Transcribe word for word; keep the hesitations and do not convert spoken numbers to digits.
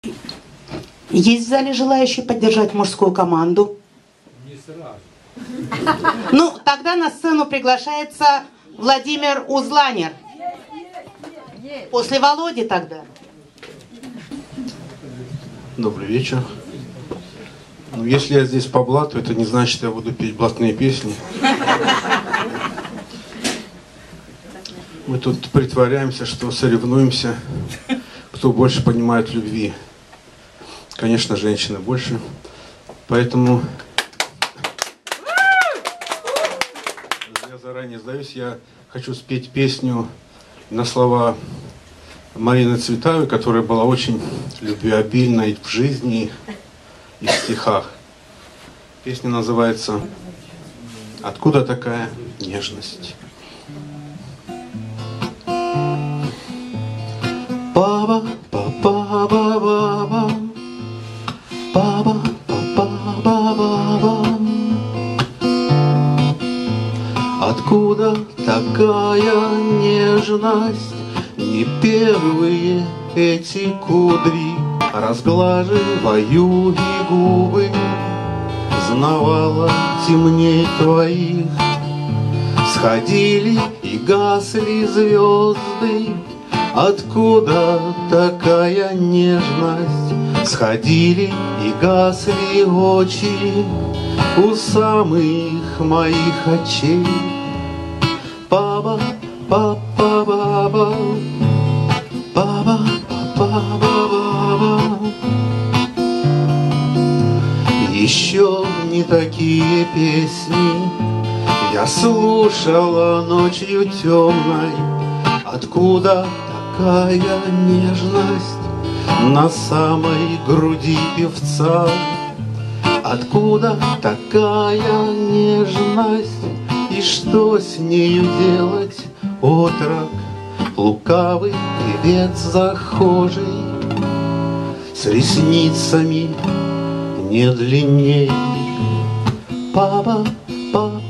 Есть в зале желающие поддержать мужскую команду? Не сразу. Ну, тогда на сцену приглашается Владимир Узланер. После Володи тогда. Добрый вечер. Ну, если я здесь по блату, это не значит, что я буду петь блатные песни. Мы тут притворяемся, что соревнуемся, кто больше понимает любви. Конечно, женщины больше. Поэтому я заранее сдаюсь, я хочу спеть песню на слова Марины Цветаевой, которая была очень любвеобильной в жизни и в стихах. Песня называется «Откуда такая нежность?» Баба, баба, баба, баба, баба, баба. Откуда такая нежность? Не первые эти кудри, разглаживаю и губы, знавала темней твоих. Сходили и гасли звезды. Откуда такая нежность? Сходили и гасли очи у самых моих очей. Баба, баба, баба, баба, баба, баба. Еще не такие песни я слушала ночью темной. Откуда такая нежность на самой груди певца? Откуда такая нежность? И что с нею делать, отрок, лукавый певец захожий, с ресницами не длинней? Папа, папа.